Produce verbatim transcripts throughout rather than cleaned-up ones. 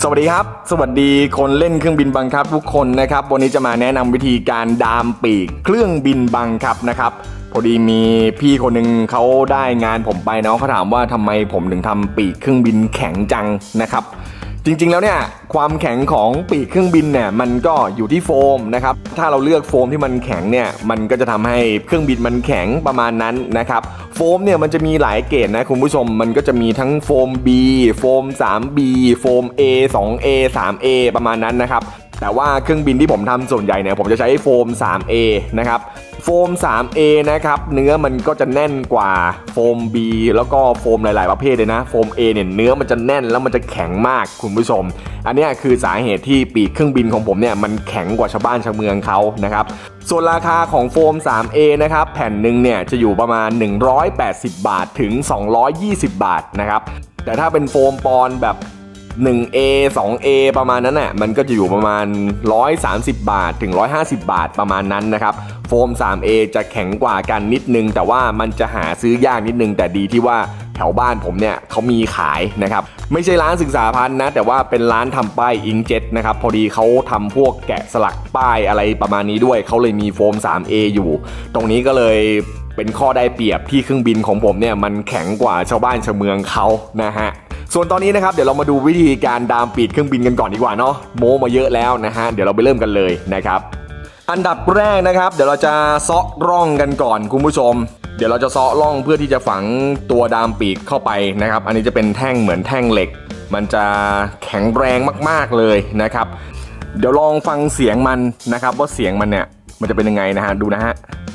สวัสดีครับสวัสดีคนเล่นเครื่องบินบังคับทุกคนนะครับวันนี้จะมาแนะนำวิธีการดามปีกเครื่องบินบังคับนะครับพอดีมีพี่คนหนึ่งเขาได้งานผมไปเนาะเขาถามว่าทำไมผมถึงทำปีกเครื่องบินแข็งจังนะครับจริงๆแล้วเนี่ยความแข็งของปีกเครื่องบินเนี่ยมันก็อยู่ที่โฟมนะครับถ้าเราเลือกโฟมที่มันแข็งเนี่ยมันก็จะทำให้เครื่องบินมันแข็งประมาณนั้นนะครับโฟมเนี่ยมันจะมีหลายเกรดนะคุณผู้ชมมันก็จะมีทั้งโฟม B โฟม ทรี บี โฟม A ทู เอ ทรี เอ ประมาณนั้นนะครับแต่ว่าเครื่องบินที่ผมทำส่วนใหญ่เนี่ยผมจะใช้โฟม ทรี เอ นะครับโฟม ทรี เอ นะครับเนื้อมันก็จะแน่นกว่าโฟม B แล้วก็โฟมหลายๆประเภทเลยนะโฟม A เนี่ยเนื้อมันจะแน่นแล้วมันจะแข็งมากคุณผู้ชมอันนี้คือสาเหตุที่ปีกเครื่องบินของผมเนี่ยมันแข็งกว่าชาวบ้านชาวเมืองเขานะครับส่วนราคาของโฟม ทรี เอ นะครับแผ่นหนึ่งเนี่ยจะอยู่ประมาณหนึ่งร้อยแปดสิบบาทถึงสองร้อยยี่สิบบาทนะครับแต่ถ้าเป็นโฟมปอนแบบหนึ่ง เอ ทู เอ ประมาณนั้นน่ะมันก็จะอยู่ประมาณหนึ่งร้อยสามสิบบาทถึงหนึ่งร้อยห้าสิบบาทประมาณนั้นนะครับโฟม ทรี เอ จะแข็งกว่ากันนิดนึงแต่ว่ามันจะหาซื้อยากนิดนึงแต่ดีที่ว่าแถวบ้านผมเนี่ยเขามีขายนะครับไม่ใช่ร้านศึกษาพันธุ์นะแต่ว่าเป็นร้านทำป้ายอิงเจ็ตนะครับพอดีเขาทำพวกแกะสลักป้ายอะไรประมาณนี้ด้วยเขาเลยมีโฟม ทรี เอ อยู่ตรงนี้ก็เลยเป็นข้อได้เปรียบที่เครื่องบินของผมเนี่ยมันแข็งกว่าชาวบ้านชาวเมืองเขานะฮะส่วนตอนนี้นะครับเดี๋ยวเรามาดูวิธีการดามปีกเครื่องบินกันก่อนดีกว่าเนาะโม้มาเยอะแล้วนะฮะเดี๋ยวเราไปเริ่มกันเลยนะครับอันดับแรกนะครับเดี๋ยวเราจะเซาะร่องกันก่อนคุณผู้ชมเดี๋ยวเราจะเซาะร่องเพื่อที่จะฝังตัวดามปีกเข้าไปนะครับอันนี้จะเป็นแท่งเหมือนแท่งเหล็กมันจะแข็งแรงมากๆเลยนะครับเดี๋ยวลองฟังเสียงมันนะครับว่าเสียงมันเนี่ยมันจะเป็นยังไงนะฮะดูนะฮะ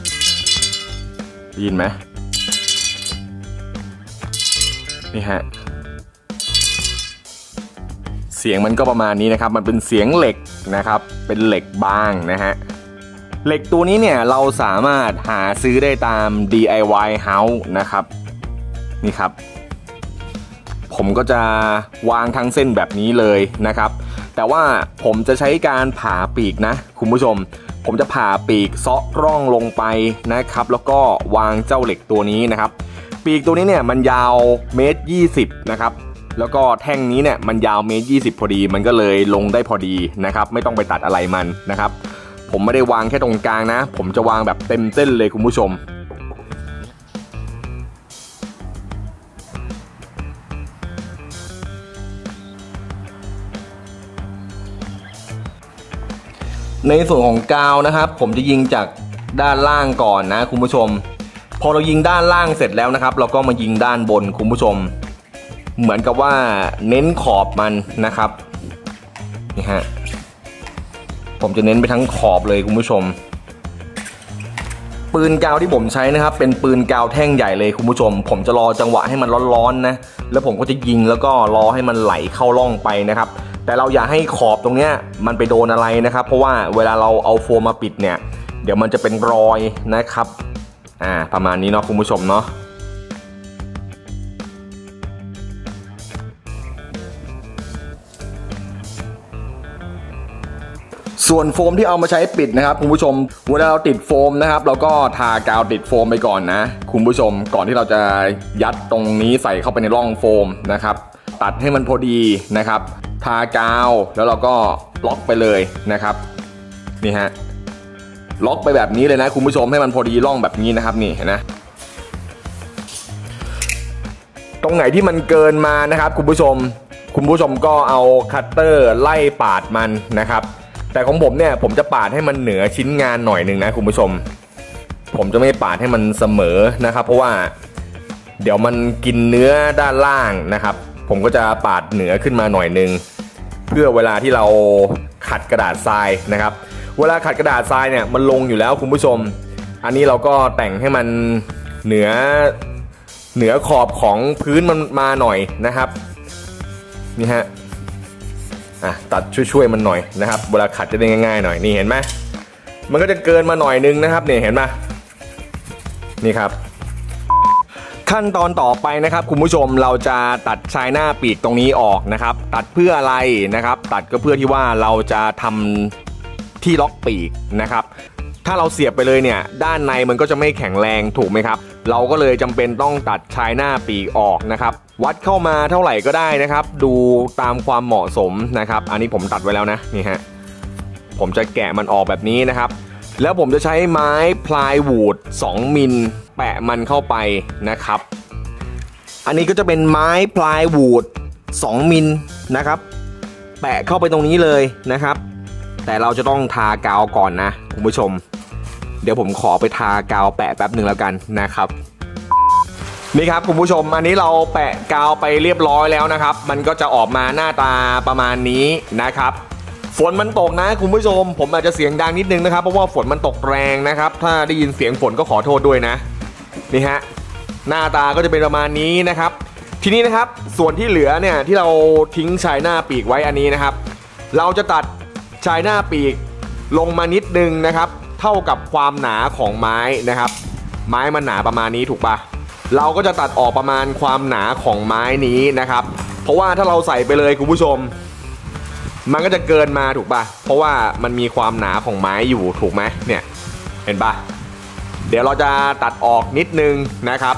ได้ยินไหมนี่ฮะเสียงมันก็ประมาณนี้นะครับมันเป็นเสียงเหล็กนะครับเป็นเหล็กบางนะฮะเหล็กตัวนี้เนี่ยเราสามารถหาซื้อได้ตาม ดี ไอ วาย House นะครับนี่ครับผมก็จะวางทั้งเส้นแบบนี้เลยนะครับแต่ว่าผมจะใช้การผ่าปีกนะคุณผู้ชมผมจะผ่าปีกเซาะร่องลงไปนะครับแล้วก็วางเจ้าเหล็กตัวนี้นะครับปีกตัวนี้เนี่ยมันยาวเมตรยี่สิบนะครับแล้วก็แท่งนี้เนี่ยมันยาวเมตรยี่สิบพอดีมันก็เลยลงได้พอดีนะครับไม่ต้องไปตัดอะไรมันนะครับผมไม่ได้วางแค่ตรงกลางนะผมจะวางแบบเต็มเส้นเลยคุณผู้ชมในส่วนของกาวนะครับผมจะยิงจากด้านล่างก่อนนะคุณผู้ชมพอเรายิงด้านล่างเสร็จแล้วนะครับเราก็มายิงด้านบนคุณผู้ชมเหมือนกับว่าเน้นขอบมันนะครับนี่ฮะผมจะเน้นไปทั้งขอบเลยคุณผู้ชมปืนกาวที่ผมใช้นะครับเป็นปืนกาวแท่งใหญ่เลยคุณผู้ชมผมจะรอจังหวะให้มันร้อนๆนะแล้วผมก็จะยิงแล้วก็รอให้มันไหลเข้าร่องไปนะครับแต่เราอย่าให้ขอบตรงเนี้ยมันไปโดนอะไรนะครับเพราะว่าเวลาเราเอาโฟมมาปิดเนี่ยเดี๋ยวมันจะเป็นรอยนะครับอ่าประมาณนี้เนาะคุณผู้ชมเนาะส่วนโฟมที่เอามาใช้ปิดนะครับคุณผู้ชมเวลาเราติดโฟมนะครับเราก็ทากาวติดโฟมไปก่อนนะคุณผู้ชมก่อนที่เราจะยัดตรงนี้ใส่เข้าไปในร่องโฟมนะครับตัดให้มันพอดีนะครับทากาวแล้วเราก็ล็อกไปเลยนะครับนี่ฮะล็อกไปแบบนี้เลยนะคุณผู้ชมให้มันพอดีร่องแบบนี้นะครับนี่เห็นนะตรงไหนที่มันเกินมานะครับคุณผู้ชมคุณผู้ชมก็เอาคัตเตอร์ไล่ปาดมันนะครับแต่ของผมเนี่ยผมจะปาดให้มันเหนือชิ้นงานหน่อยหนึ่งนะคุณผู้ชมผมจะไม่ปาดให้มันเสมอนะครับเพราะว่าเดี๋ยวมันกินเนื้อด้านล่างนะครับผมก็จะปาดเหนือขึ้นมาหน่อยหนึ่งเพื่อเวลาที่เราขัดกระดาษทรายนะครับเวลาขัดกระดาษทรายเนี่ยมันลงอยู่แล้วคุณผู้ชมอันนี้เราก็แต่งให้มันเหนือเหนือขอบของพื้นมันมาหน่อยนะครับนี่ฮะอ่ะตัดช่วยๆมันหน่อยนะครับเวลาขัดจะได้ง่ายๆหน่อยนี่เห็นไหมมันก็จะเกินมาหน่อยนึงนะครับนี่เห็นไหมนี่ครับขั้นตอนต่อไปนะครับคุณผู้ชมเราจะตัดชายหน้าปีกตรงนี้ออกนะครับตัดเพื่ออะไรนะครับตัดก็เพื่อที่ว่าเราจะทำที่ล็อกปีกนะครับถ้าเราเสียบไปเลยเนี่ยด้านในมันก็จะไม่แข็งแรงถูกไหมครับเราก็เลยจำเป็นต้องตัดชายหน้าปีกออกนะครับวัดเข้ามาเท่าไหร่ก็ได้นะครับดูตามความเหมาะสมนะครับอันนี้ผมตัดไว้แล้วนะนี่ฮะผมจะแกะมันออกแบบนี้นะครับแล้วผมจะใช้ไม้พลายวูดสองมิลแปะมันเข้าไปนะครับอันนี้ก็จะเป็นไม้พลายวูดสองมิลนะครับแปะเข้าไปตรงนี้เลยนะครับแต่เราจะต้องทากาวก่อนนะคุณผู้ชมเดี๋ยวผมขอไปทากาวแปะแป๊บหนึ่งแล้วกันนะครับนี่ครับคุณผู้ชมอันนี้เราแปะกาวไปเรียบร้อยแล้วนะครับมันก็จะออกมาหน้าตาประมาณนี้นะครับฝนมันตกนะคุณผู้ชมผมอาจจะเสียงดังนิดนึงนะครับเพราะว่าฝนมันตกแรงนะครับถ้าได้ยินเสียงฝนก็ขอโทษด้วยนะนี่ฮะหน้าตาก็จะเป็นประมาณนี้นะครับทีนี้นะครับส่วนที่เหลือเนี่ยที่เราทิ้งชายหน้าปีกไว้อันนี้นะครับเราจะตัดชายหน้าปีกลงมานิดนึงนะครับเท่ากับความหนาของไม้นะครับไม้มันหนาประมาณนี้ถูกปะเราก็จะตัดออกประมาณความหนาของไม้นี้นะครับเพราะว่าถ้าเราใส่ไปเลยคุณผู้ชมมันก็จะเกินมาถูกปะเพราะว่ามันมีความหนาของไม้อยู่ถูกไหมเนี่ยเห็นปะเดี๋ยวเราจะตัดออกนิดนึงนะครับ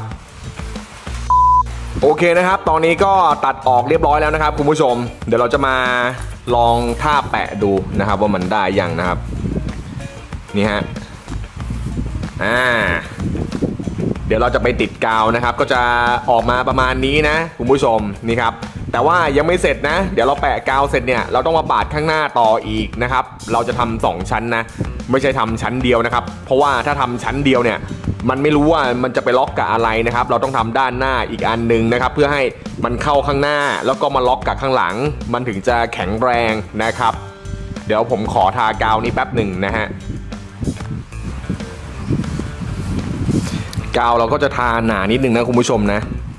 โอเคนะครับตอนนี้ก็ตัดออกเรียบร้อยแล้วนะครับคุณผู้ชมเดี๋ยวเราจะมาลองท่าแปะดูนะครับว่ามันได้ยังนะครับนี่ฮะอ่าเดี๋ยวเราจะไปติดกาวนะครับก็จะออกมาประมาณนี้นะคุณผู้ชมนี่ครับแต่ว่ายังไม่เสร็จนะเดี๋ยวเราแปะกาวเสร็จเนี่ยเราต้องมาปาดข้างหน้าต่ออีกนะครับเราจะทำสองชั้นนะไม่ใช่ทำชั้นเดียวนะครับเพราะว่าถ้าทำชั้นเดียวเนี่ยมันไม่รู้ว่ามันจะไปล็อกกับอะไรนะครับเราต้องทำด้านหน้าอีกอันนึงนะครับเพื่อให้มันเข้าข้างหน้าแล้วก็มาล็อกกับข้างหลังมันถึงจะแข็งแรงนะครับเดี๋ยวผมขอทากาวนี้แป๊บหนึ่งนะฮะกาวเราก็จะทาหนานิดนึงนะคุณผู้ชมนะ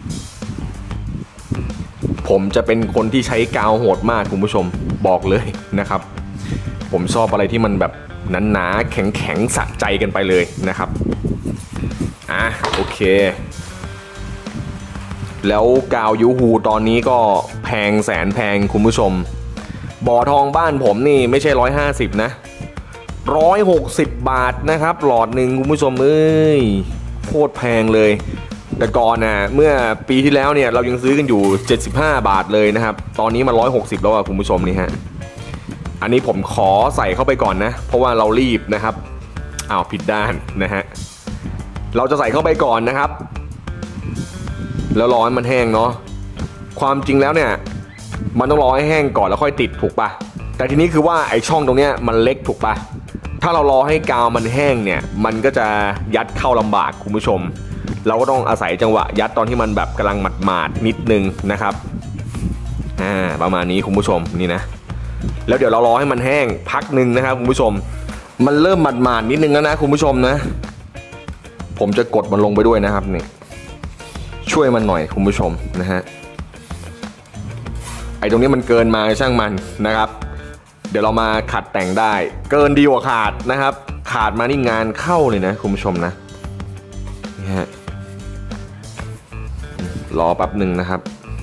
ผมจะเป็นคนที่ใช้กาวโหดมากคุณผู้ชมบอกเลยนะครับผมชอบอะไรที่มันแบบหนาๆแข็งๆสะใจกันไปเลยนะครับอ่ะโอเคแล้วกาวยูฮูตอนนี้ก็แพงแสนแพงคุณผู้ชมบ่อทองบ้านผมนี่ไม่ใช่ร้อยห้าสิบนะร้อยหกสิบบาทนะครับหลอดหนึ่งคุณผู้ชมเอ้ยโคตรแพงเลยแต่ก่อนนะเมื่อปีที่แล้วเนี่ยเรายังซื้อกันอยู่เจ็ดสิบห้าบาทเลยนะครับตอนนี้มาร้อยหกสิบแล้วอ่ะคุณผู้ชมนี่ฮะอันนี้ผมขอใส่เข้าไปก่อนนะเพราะว่าเรารีบนะครับอ้าวผิดด้านนะฮะเราจะใส่เข้าไปก่อนนะครับแล้วรอให้มันแห้งเนาะความจริงแล้วเนี่ยมันต้องรอให้แห้งก่อนแล้วค่อยติดถูกปะแต่ทีนี้คือว่าไอ้ช่องตรงเนี้ยมันเล็กถูกปะถ้าเรารอให้กาวมันแห้งเนี่ยมันก็จะยัดเข้าลำบากคุณผู้ชมเราก็ต้องอาศัยจังหวะยัดตอนที่มันแบบกำลังหมาดๆนิดนึงนะครับอ่าประมาณนี้คุณผู้ชมนี่นะแล้วเดี๋ยวเรารอให้มันแห้งพักหนึ่งนะครับคุณผู้ชมมันเริ่มหมาดๆนิดนึงแล้วนะคุณผู้ชมนะผมจะกดมันลงไปด้วยนะครับนี่ช่วยมันหน่อยคุณผู้ชมนะฮะไอ้ตรงนี้มันเกินมาช่างมันนะครับเดี๋ยวเรามาขัดแต่งได้เกินดีกว่าขาดนะครับขาดมานี่งานเข้าเลยนะคุณผู้ชมนะนี่ฮะรอแป๊บหนึ่งนะครับ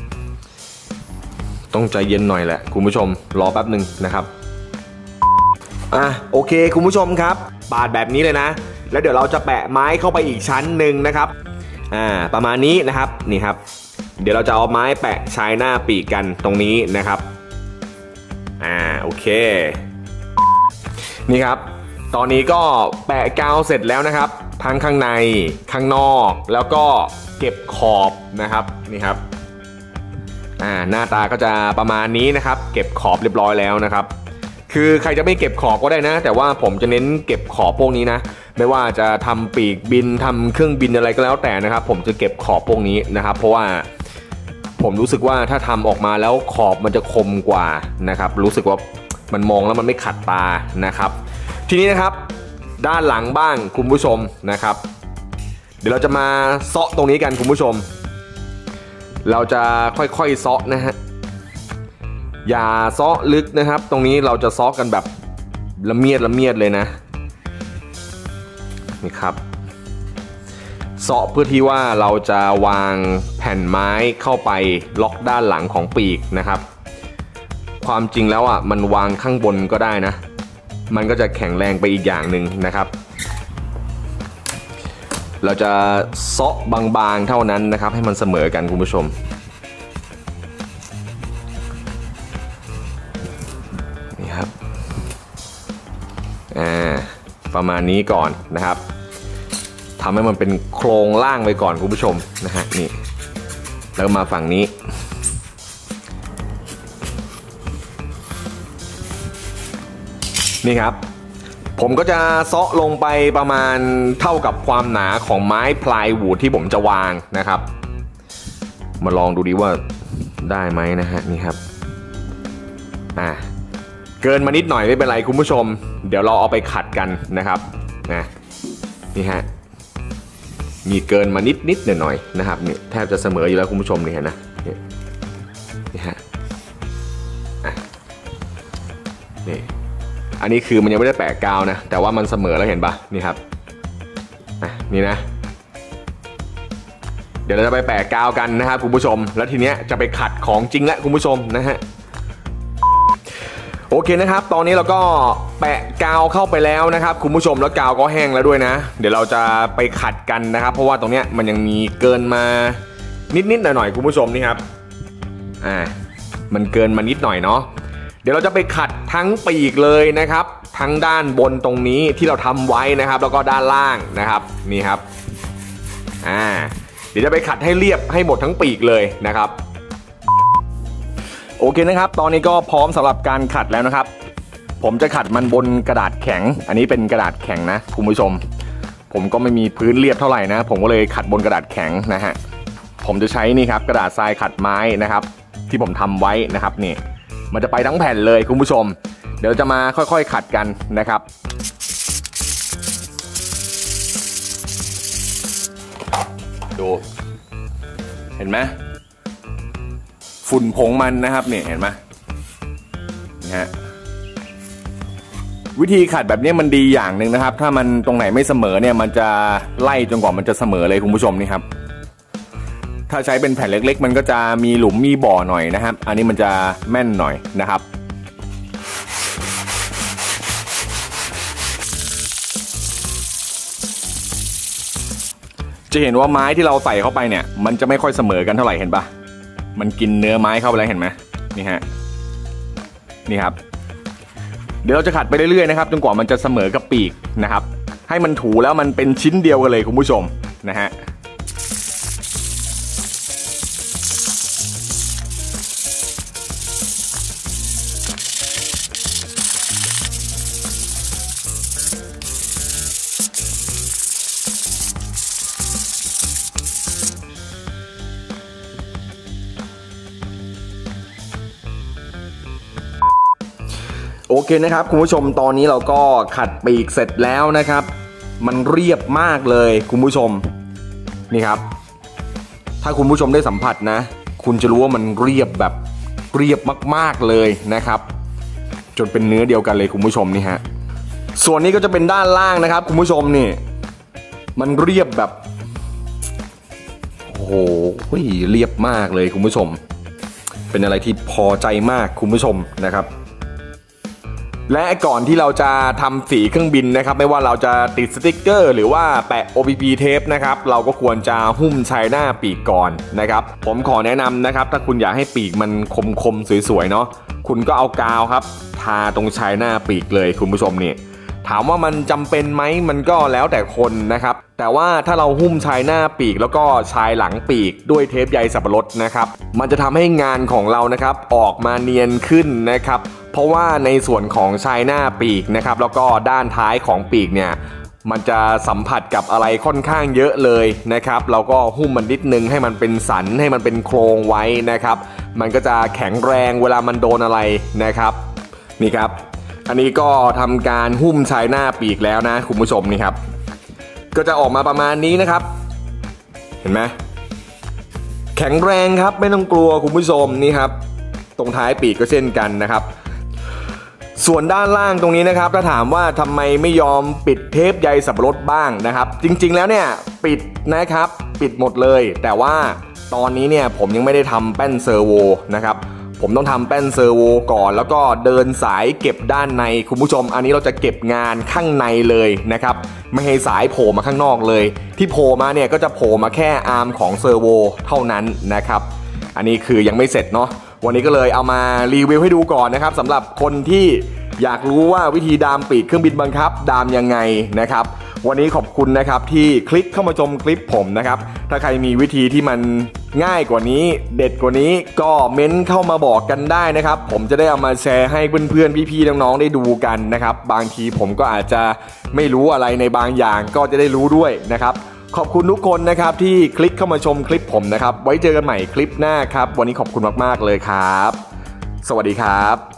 ต้องใจเย็นหน่อยแหละคุณผู้ชมรอแป๊บหนึ่งนะครับอ่ะโอเคคุณผู้ชมครับปาดแบบนี้เลยนะแล้วเดี๋ยวเราจะแปะไม้เข้าไปอีกชั้นหนึ่งนะครับอ่าประมาณนี้นะครับนี่ครับเดี๋ยวเราจะเอาไม้แปะชายหน้าปีกกันตรงนี้นะครับอ่าโอเคนี่ครับตอนนี้ก็แปะกาวเสร็จแล้วนะครับทั้งข้างในข้างนอกแล้วก็เก็บขอบนะครับนี่ครับอ่าหน้าตาก็จะประมาณนี้นะครับเก็บขอบเรียบร้อยแล้วนะครับคือใครจะไม่เก็บขอบก็ได้นะแต่ว่าผมจะเน้นเก็บขอบพวกนี้นะไม่ว่าจะทำปีกบินทำเครื่องบินอะไรก็แล้วแต่นะครับผมจะเก็บขอบพวกนี้นะครับเพราะว่าผมรู้สึกว่าถ้าทำออกมาแล้วขอบมันจะคมกว่านะครับรู้สึกว่ามันมองแล้วมันไม่ขัดตานะครับทีนี้นะครับด้านหลังบ้างคุณผู้ชมนะครับเดี๋ยวเราจะมาเซาะตรงนี้กันคุณผู้ชมเราจะค่อยๆเซาะนะฮะอย่าเซาะลึกนะครับตรงนี้เราจะเซาะกันแบบละเมียดละเมียดเลยนะนี่ครับเซาะเพื่อที่ว่าเราจะวางแผ่นไม้เข้าไปล็อกด้านหลังของปีกนะครับความจริงแล้วอ่ะมันวางข้างบนก็ได้นะมันก็จะแข็งแรงไปอีกอย่างหนึ่งนะครับเราจะเซาะบางๆเท่านั้นนะครับให้มันเสมอกันคุณผู้ชมนี่ครับอ่าประมาณนี้ก่อนนะครับทำให้มันเป็นโครงล่างไปก่อนคุณผู้ชมนะฮะนี่แล้วมาฝั่งนี้นี่ครับผมก็จะเซาะลงไปประมาณเท่ากับความหนาของไม้พลายวูดที่ผมจะวางนะครับมาลองดูดีว่าได้ไหมนะฮะนี่ครับอ่าเกินมานิดหน่อยไม่เป็นไรคุณผู้ชมเดี๋ยวเราเอาไปขัดกันนะครับนะนี่ฮะมีเกินมานิดนิดหน่อยหน่อยนะครับนี่แทบจะเสมออยู่แล้วคุณผู้ชมนี่เห็นนะนี่นี่ฮะอ่ะนี่อันนี้คือมันยังไม่ได้แปะกาวนะแต่ว่ามันเสมอแล้วเห็นปะนี่ครับอ่ะนี่นะเดี๋ยวเราจะไปแปะกาวกันนะครับคุณผู้ชมแล้วทีเนี้ยจะไปขัดของจริงแล้วคุณผู้ชมนะฮะโอเคนะครับตอนนี้เราก็แปะกาวเข้าไปแล้วนะครับคุณผู้ชมแล้วกาวก็แห้งแล้วด้วยนะเดี๋ยวเราจะไปขัดกันนะครับเพราะว่าตรงเนี้ยมันยังมีเกินมานิดๆหน่อยๆคุณผู้ชมนี่ครับอ่ามันเกินมานิดหน่อยเนาะเดี๋ยวเราจะไปขัดทั้งปีกเลยนะครับทั้งด้านบนตรงนี้ที่เราทำไว้นะครับแล้วก็ด้านล่างนะครับนี่ครับอ่าเดี๋ยวจะไปขัดให้เรียบให้หมดทั้งปีกเลยนะครับโอเคนะครับตอนนี้ก็พร้อมสำหรับการขัดแล้วนะครับผมจะขัดมันบนกระดาษแข็งอันนี้เป็นกระดาษแข็งนะคุณผู้ชมผมก็ไม่มีพื้นเรียบเท่าไหร่นะผมก็เลยขัดบนกระดาษแข็งนะฮะผมจะใช้นี่ครับกระดาษทรายขัดไม้นะครับที่ผมทำไว้นะครับนี่มันจะไปทั้งแผ่นเลยคุณผู้ชมเดี๋ยวจะมาค่อยๆขัดกันนะครับดูเห็นไหมฝุ่นผงมันนะครับเนี่ยเห็นไหมนะฮะวิธีขัดแบบนี้มันดีอย่างหนึ่งนะครับถ้ามันตรงไหนไม่เสมอเนี่ยมันจะไล่จนกว่ามันจะเสมอเลยคุณผู้ชมนี่ครับถ้าใช้เป็นแผ่นเล็กๆมันก็จะมีหลุมมีบ่อหน่อยนะครับอันนี้มันจะแม่นหน่อยนะครับจะเห็นว่าไม้ที่เราใส่เข้าไปเนี่ยมันจะไม่ค่อยเสมอกันเท่าไหร่เห็นปะมันกินเนื้อไม้เข้าไปแล้วเห็นไหมนี่ฮะนี่ครับเดี๋ยวเราจะขัดไปเรื่อยๆนะครับจนกว่ามันจะเสมอกับปีกนะครับให้มันถูแล้วมันเป็นชิ้นเดียวกันเลยคุณผู้ชมนะฮะโอเคนะครับคุณผู้ชมตอนนี้เราก็ขัดปีกเสร็จแล้วนะครับมันเรียบมากเลยคุณผู้ชมนี่ครับถ้าคุณผู้ชมได้สัมผัสนะคุณจะรู้ว่ามันเรียบแบบเรียบมากๆเลยนะครับจนเป็นเนื้อเดียวกันเลยคุณผู้ชมนี่ฮะส่วนนี้ก็จะเป็นด้านล่างนะครับคุณผู้ชมนี่มันเรียบแบบโอ้โหเรียบมากเลยคุณผู้ชมเป็นอะไรที่พอใจมากคุณผู้ชมนะครับและก่อนที่เราจะทำสีเครื่องบินนะครับไม่ว่าเราจะติดสติ๊กเกอร์หรือว่าแปะ โอ พี พี เทปนะครับเราก็ควรจะหุ้มชายหน้าปีกก่อนนะครับผมขอแนะนำนะครับถ้าคุณอยากให้ปีกมันคมๆสวยๆเนาะคุณก็เอากาวครับทาตรงชายหน้าปีกเลยคุณผู้ชมนี่ถามว่ามันจำเป็นไหมมันก็แล้วแต่คนนะครับแต่ว่าถ้าเราหุ้มชายหน้าปีกแล้วก็ชายหลังปีกด้วยเทปใยสับปะรดนะครับมันจะทำให้งานของเรานะครับออกมาเนียนขึ้นนะครับเพราะว่าในส่วนของชายหน้าปีกนะครับแล้วก็ด้านท้ายของปีกเนี่ยมันจะสัมผัสกับอะไรค่อนข้างเยอะเลยนะครับเราก็หุ้มมันนิดนึงให้มันเป็นสันให้มันเป็นโครงไว้นะครับมันก็จะแข็งแรงเวลามันโดนอะไรนะครับนี่ครับอันนี้ก็ทำการหุ้มชายหน้าปีกแล้วนะคุณผู้ชมนี่ครับก็จะออกมาประมาณนี้นะครับเห็นไหมแข็งแรงครับไม่ต้องกลัวคุณผู้ชมนี่ครับตรงท้ายปีกก็เช่นกันนะครับส่วนด้านล่างตรงนี้นะครับถ้าถามว่าทำไมไม่ยอมปิดเทปใยสับปะรดบ้างนะครับจริงๆแล้วเนี่ยปิดนะครับปิดหมดเลยแต่ว่าตอนนี้เนี่ยผมยังไม่ได้ทำแป้นเซอร์โวนะครับผมต้องทำแป้นเซอร์โวก่อนแล้วก็เดินสายเก็บด้านในคุณผู้ชมอันนี้เราจะเก็บงานข้างในเลยนะครับไม่ให้สายโผล่มาข้างนอกเลยที่โผล่มาเนี่ยก็จะโผล่มาแค่อาร์มของเซอร์โวเท่านั้นนะครับอันนี้คือยังไม่เสร็จเนาะวันนี้ก็เลยเอามารีวิวให้ดูก่อนนะครับสำหรับคนที่อยากรู้ว่าวิธีดามปีกเครื่องบินบังคับดามยังไงนะครับวันนี้ขอบคุณนะครับที่คลิกเข้ามาชมคลิปผมนะครับถ้าใครมีวิธีที่มันง่ายกว่านี้เด็ดกว่านี้ก็เม้นเข้ามาบอกกันได้นะครับผมจะได้เอามาแชร์ให้เพื่อนๆพี่ๆน้องๆได้ดูกันนะครับบางทีผมก็อาจจะไม่รู้อะไรในบางอย่างก็จะได้รู้ด้วยนะครับขอบคุณทุกคนนะครับที่คลิกเข้ามาชมคลิปผมนะครับไว้เจอกันใหม่คลิปหน้าครับวันนี้ขอบคุณมากๆเลยครับสวัสดีครับ